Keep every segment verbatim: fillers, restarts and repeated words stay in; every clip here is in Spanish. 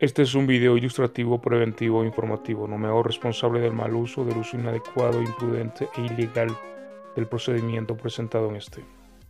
Este es un video ilustrativo, preventivo e informativo. No me hago responsable del mal uso, del uso inadecuado, imprudente e ilegal del procedimiento presentado en este.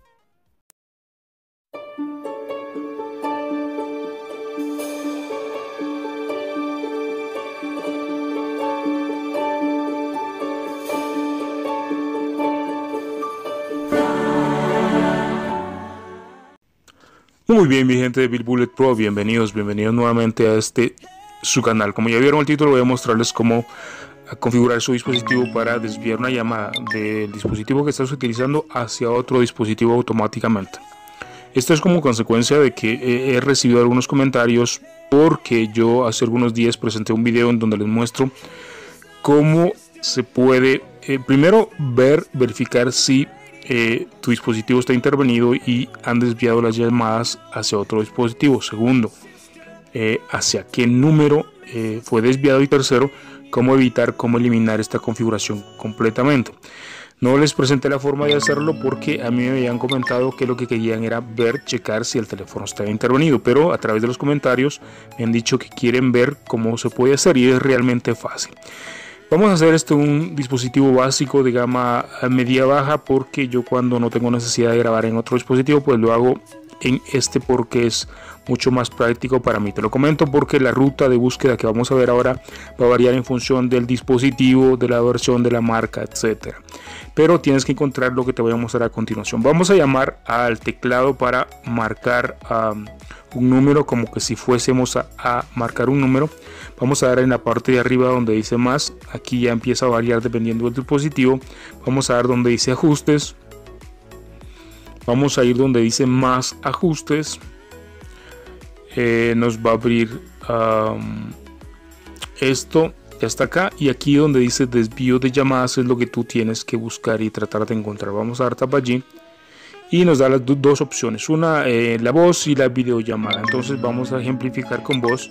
Muy bien, mi gente de Bill Bullet Pro, bienvenidos, bienvenidos nuevamente a este su canal. Como ya vieron el título, voy a mostrarles cómo configurar su dispositivo para desviar una llamada del dispositivo que estás utilizando hacia otro dispositivo automáticamente. Esto es como consecuencia de que he recibido algunos comentarios porque yo hace algunos días presenté un video en donde les muestro cómo se puede eh, primero ver, verificar si Eh, tu dispositivo está intervenido y han desviado las llamadas hacia otro dispositivo. Segundo, eh, hacia qué número eh, fue desviado. Y tercero, cómo evitar, cómo eliminar esta configuración completamente. No les presenté la forma de hacerlo porque a mí me habían comentado que lo que querían era ver, checar si el teléfono estaba intervenido, pero a través de los comentarios me han dicho que quieren ver cómo se puede hacer y es realmente fácil. Vamos a hacer este un dispositivo básico de gama media baja, porque yo cuando no tengo necesidad de grabar en otro dispositivo pues lo hago en este porque es mucho más práctico para mí. Te lo comento porque la ruta de búsqueda que vamos a ver ahora va a variar en función del dispositivo, de la versión, de la marca, etcétera. Pero tienes que encontrar lo que te voy a mostrar a continuación. Vamos a llamar al teclado para marcar um, un número, como que si fuésemos a, a marcar un número. Vamos a dar en la parte de arriba donde dice más. Aquí ya empieza a variar dependiendo del dispositivo. Vamos a dar donde dice ajustes. Vamos a ir donde dice más ajustes. Eh, nos va a abrir um, esto. Ya está acá, y aquí donde dice desvío de llamadas es lo que tú tienes que buscar y tratar de encontrar. Vamos a dar tap allí y nos da las dos opciones, una eh, la voz y la videollamada. Entonces vamos a ejemplificar con voz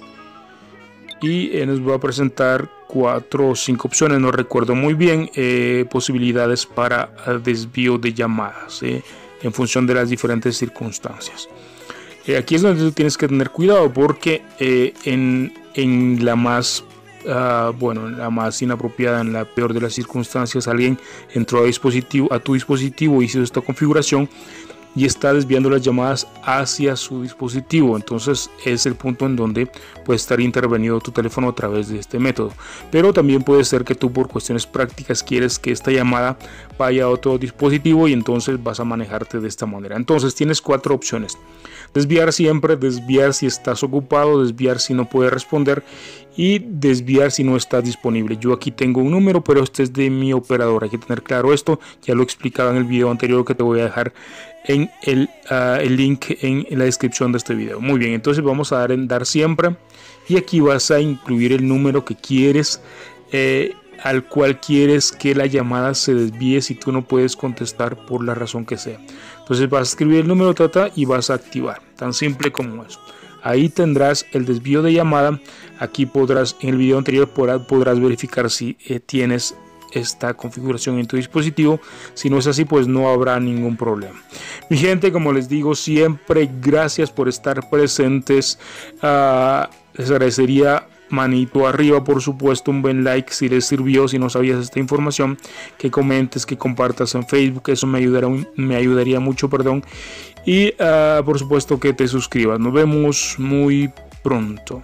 y eh, nos va a presentar cuatro o cinco opciones, no recuerdo muy bien, eh, posibilidades para uh, desvío de llamadas eh, en función de las diferentes circunstancias. Eh, aquí es donde tú tienes que tener cuidado porque eh, en, en la más Uh, bueno, la más inapropiada, en la peor de las circunstancias, alguien entró a, dispositivo, a tu dispositivo, hizo esta configuración y está desviando las llamadas hacia su dispositivo. Entonces es el punto en donde puede estar intervenido tu teléfono a través de este método. Pero también puede ser que tú, por cuestiones prácticas, quieres que esta llamada vaya a otro dispositivo y entonces vas a manejarte de esta manera. Entonces tienes cuatro opciones: desviar siempre, desviar si estás ocupado, desviar si no puedes responder y desviar si no estás disponible. Yo aquí tengo un número, pero este es de mi operador. Hay que tener claro esto, ya lo explicaba en el video anterior que te voy a dejar en el, uh, el link en, en la descripción de este video. Muy bien, entonces vamos a dar en dar siempre y aquí vas a incluir el número que quieres, eh, al cual quieres que la llamada se desvíe si tú no puedes contestar por la razón que sea. Entonces vas a escribir el número tata y vas a activar, tan simple como eso. Ahí tendrás el desvío de llamada. Aquí podrás, en el video anterior podrás, podrás verificar si eh, tienes esta configuración en tu dispositivo. Si no es así, pues no habrá ningún problema. Mi gente, como les digo siempre, gracias por estar presentes. Uh, les agradecería manito arriba, por supuesto, un buen like si les sirvió, si no sabías esta información, que comentes, que compartas en Facebook, eso me ayudará, me ayudaría mucho, perdón, y uh, por supuesto que te suscribas. Nos vemos muy pronto.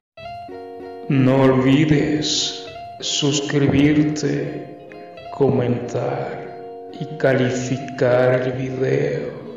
No olvides suscribirte, comentar y calificar el video.